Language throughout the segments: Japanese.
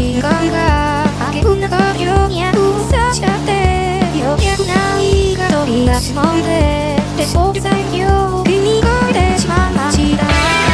時間があげくなかようにゃくさしちゃってようやくないが飛び出すもんでレスポール最強君が出てしまいました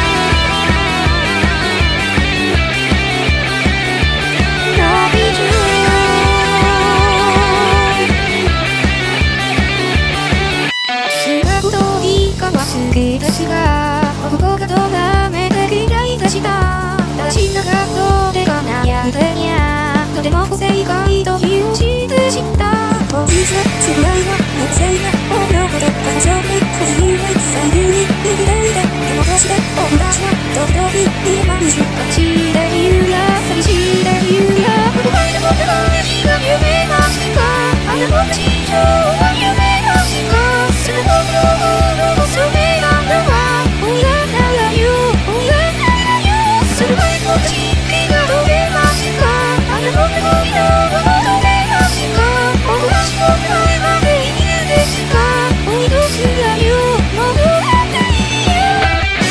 好きですが僕がとがめて嫌いでした私の学校で輝いてにゃとても不正解という字でした法律は世代は無性な大のこと彼女に不自由な最優に生きていてでもどうして僕たちは時々今に出発しているや寂しいでいるや僕がいる僕が何が夢ますかあなたの地上は夢ますかその僕のそれなんだわおいらならよおいらならよそれは僕たちがどれますかあなたの恋のどれますか僕たちの前までいいですかおいどうすらよもうどうやっていいよ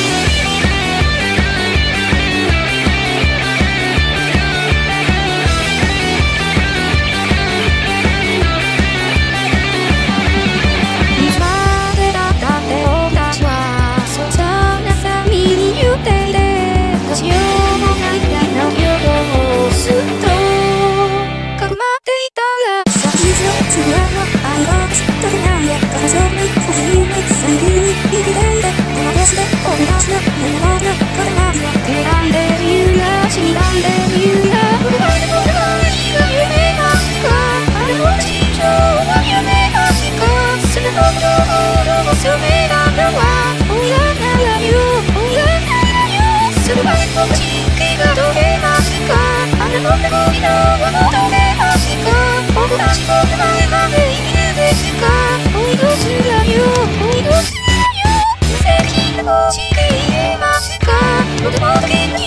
僕たちの前までいいですかおいどうすらよおいどうすらよ無責任な公式言えますかとても時に